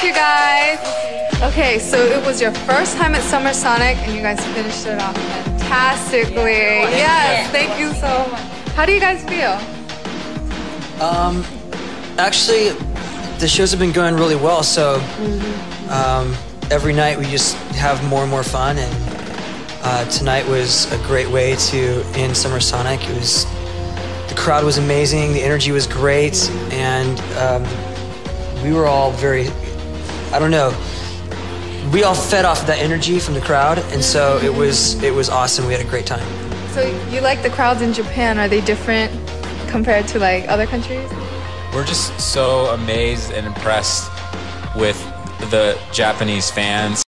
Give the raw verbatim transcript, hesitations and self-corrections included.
you guys. Okay, so it was your first time at Summer Sonic, and you guys finished it off fantastically. Yes, thank you so much. How do you guys feel? Um, actually, the shows have been going really well, so um, every night we just have more and more fun, and uh, tonight was a great way to end Summer Sonic. It was, the crowd was amazing, the energy was great, and um, we were all very, I don't know, we all fed off of that energy from the crowd, and so it was it was awesome. We had a great time. So you like the crowds in Japan? Are they different compared to like other countries? We're just so amazed and impressed with the Japanese fans.